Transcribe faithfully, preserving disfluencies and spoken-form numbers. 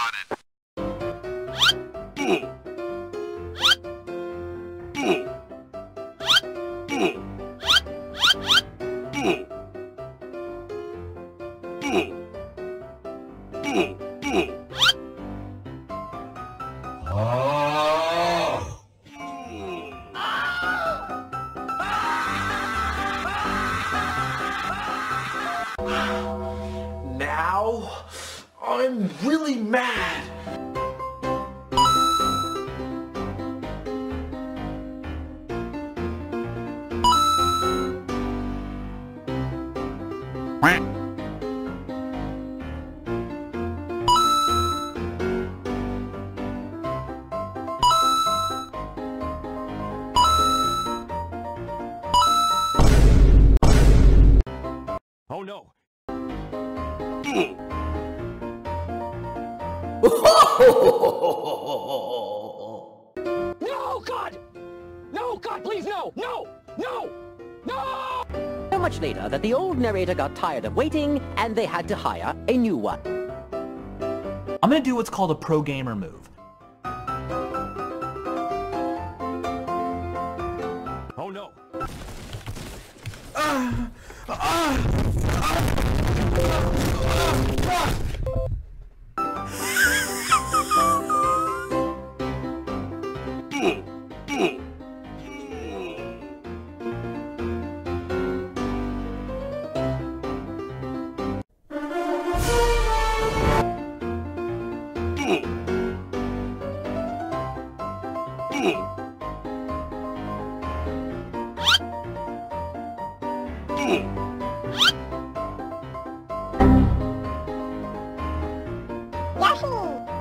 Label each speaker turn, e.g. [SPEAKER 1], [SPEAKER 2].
[SPEAKER 1] Now, I'm really mad.
[SPEAKER 2] Oh no! No, God! No, God, please, no! No! No! No!
[SPEAKER 3] So much later that the old narrator got tired of waiting and they had to hire a new one.
[SPEAKER 4] I'm gonna do what's called a pro gamer move.
[SPEAKER 2] Oh no!
[SPEAKER 4] Uh, uh, uh,
[SPEAKER 5] Yahoo!